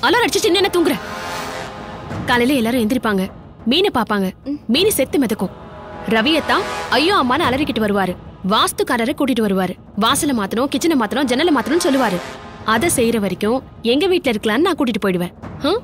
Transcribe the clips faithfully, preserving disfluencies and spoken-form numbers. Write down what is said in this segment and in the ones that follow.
Alarm அடிச்சு சின்ன தூங்குற. காலையில எல்லாரும் எந்திரிப்பாங்க, மீனை பாப்பாங்க. மீன் செத்து மிதக்கும். ரவியத்தான் ஐயோ அம்மான்னு அலறிக்கிட்டு வருவாரு. வாஸ்துக்காரரை கூட்டிட்டு வருவாரு. வாசல மாத்தணும், கிச்சனை மாத்தணும், ஜன்னலை மாத்தணும்னு சொல்லுவாரு. அதை செய்யற வரைக்கும் எங்க வீட்டுல இருக்கலான்னு நான் கூட்டிட்டு போயிடுவேன்.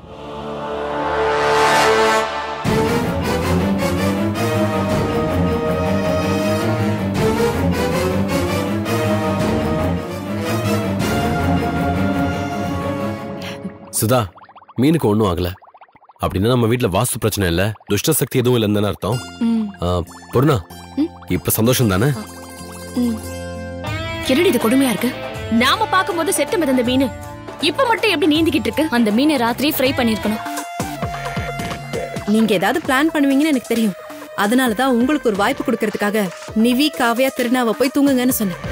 சுதா, மீனுக்கு ஒன்றும் ஆகல அப்படின்னா நம்ம வீட்டுல வாஸ்து பிரச்சனை இல்ல, துஷ்ட சக்தி எதுவும் இல்லைன்னு அர்த்தம். பொருணா, இப்ப சந்தோஷம் தானே? என்னடி இது கொடுமையா இருக்கு? நாம பாக்கும்போது செத்து மிதந்த மீன் இப்ப மட்டும் எப்படி நீந்திக்கிட்டு இருக்கு? அந்த மீனை ராத்திரி ஃப்ரை பண்ணிருக்கணும். நீங்க ஏதாவது பிளான் பண்ணுவீங்கன்னு எனக்கு தெரியும். அதனாலதான் உங்களுக்கு ஒரு வாய்ப்பு கொடுக்கறதுக்காக நிவி, காவ்யா, திருநாவை போய் தூங்குங்கன்னு சொன்னேன்.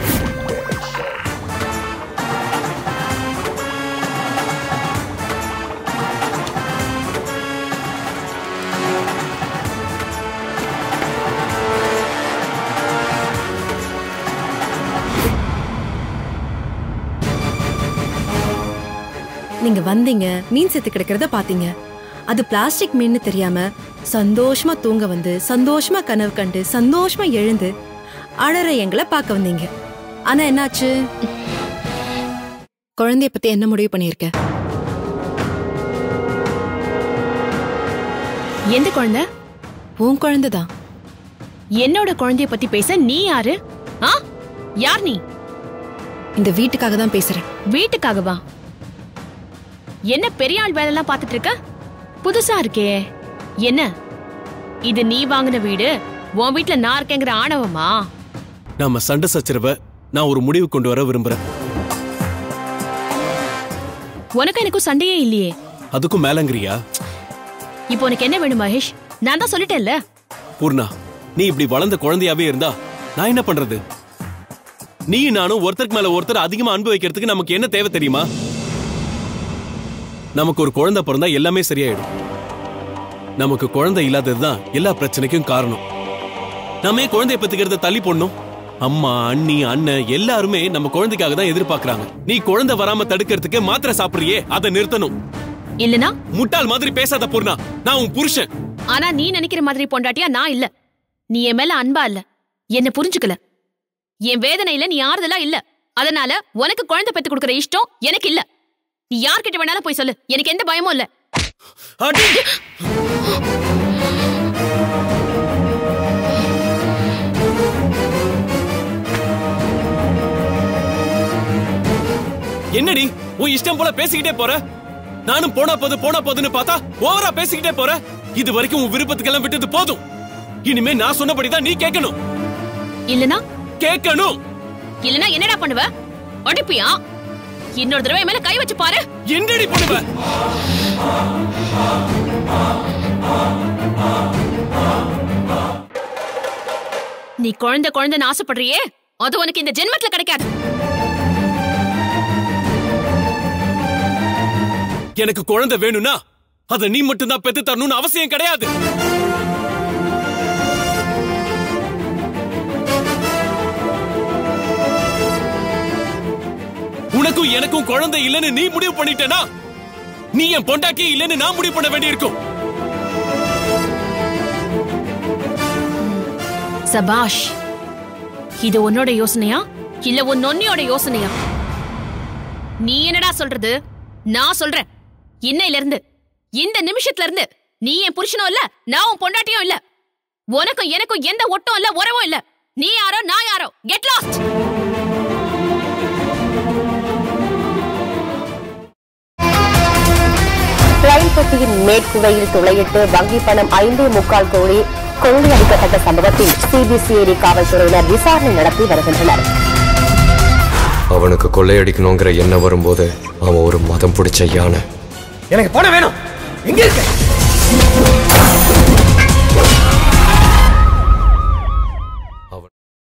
நீங்க வந்தீங்க, மீன் செத்து கிடக்கிறத பாத்தீங்க. அது பிளாஸ்டிக் மீன் தெரியாம சந்தோஷமா தூங்க வந்து, சந்தோஷமா கனவு கண்டு, சந்தோஷமா எழுந்து அழற எங்களை பார்க்க வந்தீங்க. ஆனா என்னாச்சு? குழந்தைய பத்தி என்ன முடிவு பண்ணிருக்க? எந்த குழந்தை? உன் குழந்தைதான். என்னோட குழந்தைய பத்தி பேச நீ யாரு? யார் நீ? இந்த வீட்டுக்காக தான் பேசுறேன். வீட்டுக்காகவா? என்ன பெரிய ஆள் வேலை எல்லாம் பாத்துட்டு இருக்க? புதுசா இருக்கே. என்ன இது? நீ வாங்கின வீடு, உன் வீட்டுல நான் இருக்கேங்கிற ஆணவமா? நாம சண்டை சச்சரவ நான் ஒரு முடிவு கொண்டு வர விரும்புறேன். உனக்கு எனக்கும் சண்டையே இல்லையே. அதுக்கும் மேலங்கிறியா? இப்போ உனக்கு என்ன வேணும் மகேஷ்? நான் தான் சொல்லிட்டேன்ல. பூர்ணா, நீ இப்படி வளர்ந்த குழந்தையாவே இருந்தா நான் என்ன பண்றது? நீ நானும் ஒருத்தருக்கு மேல ஒருத்தர் அதிகமா அன்பு வைக்கிறதுக்கு நமக்கு என்ன தேவை தெரியுமா? நமக்கு ஒரு குழந்தை பிறந்தா எல்லாமே சரியாயிடும். நமக்கு குழந்தை இல்லாததுதான் எல்லா பிரச்சனைக்கும் காரணம். நாமே குழந்தைய பத்திக்கிறத தள்ளி போடணும். அம்மா, அண்ணி, அண்ணன் எல்லாருமே நம்ம குழந்தைக்காக தான் எதிர்பார்க்கறாங்க. நீ குழந்தை வராம தடுக்கிறதுக்கு மாத்திரை சாப்பிடுறியே, அதை நிறுத்தணும். இல்லனா முட்டாள் மாதிரி பேசாத பூர்ணா. நான் உன் புருஷன். ஆனா நீ நினைக்கிற மாதிரி பொண்டாட்டியா நான் இல்ல. நீ என் மேல அன்பா இல்ல, என்ன புரிஞ்சுக்கல. என் வேதனையில நீ ஆறுதலா இல்ல. அதனால உனக்கு குழந்தை பெத்து கொடுக்கற இஷ்டம் எனக்கு இல்ல. நீ யார்கிட்ட வேணாலும் போய் சொல்லு, எனக்கு எந்த பயமும் இல்ல. என்னடி உன் இஷ்டம் போல பேசிக்கிட்டே போற? நானும் போனா போது போனா போதுன்னு பார்த்தா ஓவரா பேசிக்கிட்டே போற. இது வரைக்கும் உன் விருப்பத்துக்கெல்லாம் விட்டது போதும். இனிமே நான் சொன்னபடிதான் நீ கேட்கணும். இல்லனா கேட்கணும். இல்லனா என்னடா பண்ணுவ? அடிப்பியா? இன்னொரு தடவை மேல கை வச்சு பாரு. என்னடி பண்ணுவ? நீ குழந்தை குழந்தைன்னு ஆசைப்படுறியே, அது உனக்கு இந்த ஜென்மத்துல கிடைக்காது. எனக்கு குழந்தை வேணும்னா அத நீ மட்டும் தான் பெத்து தரணும்னு அவசியம் கிடையாது. உனக்கும் எனக்கும் குழந்தை இல்லைன்னு நீ முடிவு பண்ணிட்டேனா, நீ என் பொண்டாட்டி இல்லைன்னு நான் முடிவு பண்ண வேண்டியிருக்கும். சபாஷ். இது உன்னோட யோசனையா இல்ல உன் நொன்னியோட யோசனையா? நீ என்னடா சொல்றது? நான் சொல்றேன். இன்னையில இருந்து, இந்த நிமிஷத்துல இருந்து நீ என் புருஷனும் இல்ல, நான் உன் பொண்டாட்டியும் இல்ல. உனக்கும் எனக்கும் எந்த ஒட்டும் இல்ல, உறவும் இல்ல. நீ யாரோ நான் யாரோ. Get lost. ரயில் பெட்டியின் மேற்கூரையில் துளையிட்டு வங்கி பணம் ஐந்தே முக்கால் கோடி கொள்ளையடிக்கப்பட்ட சம்பவத்தில் சிபிசிஐடி காவல்துறையினர் விசாரணை நடத்தி வருகின்றனர். அவனுக்கு கொள்ளையடிக்கணுங்கிற எண்ணம் வரும்போது அவன் ஒரு மதம் பிடிச்ச யானை. எனக்கு பணம் வேணும். எங்க இருக்க?